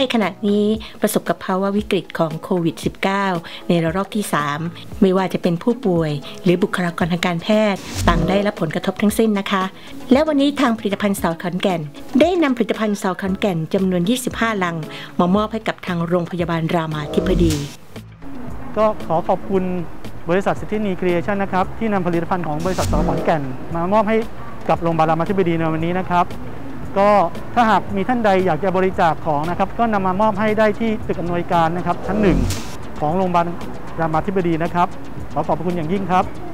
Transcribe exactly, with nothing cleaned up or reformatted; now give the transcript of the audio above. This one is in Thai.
ยขณะนี้ประสบกับภาวะวิกฤตของโควิด สิบเก้า ในระลอกที่ สาม ไม่ว่าจะเป็นผู้ป่วยหรือบุคลากรทางการแพทย์ต่างได้รับผลกระทบทั้งสิ้นนะคะและวันนี้ทางผลิตภัณฑ์สาวขอนแก่นได้นำผลิตภัณฑ์สาวขอนแก่นจำนวน ยี่สิบห้า ลังมามอบให้กับทางโรงพยาบาลรามาธิบดีก็ขอขอบคุณบริษัทซิตี้นีครีเอชั่นนะครับที่นำผลิตภัณฑ์ของบริษัทสาวขอนแก่นมามอบให้กับโรงพยาบาลรามาธิบดีในวันนี้นะครับก็ถ้าหากมีท่านใดอยากจะบริจาคของนะครับก็นำมามอบให้ได้ที่ตึกอำนวยการนะครับชั้นหนึ่งของโรงพยาบาลรามาธิบดีนะครับขอขอบคุณอย่างยิ่งครับ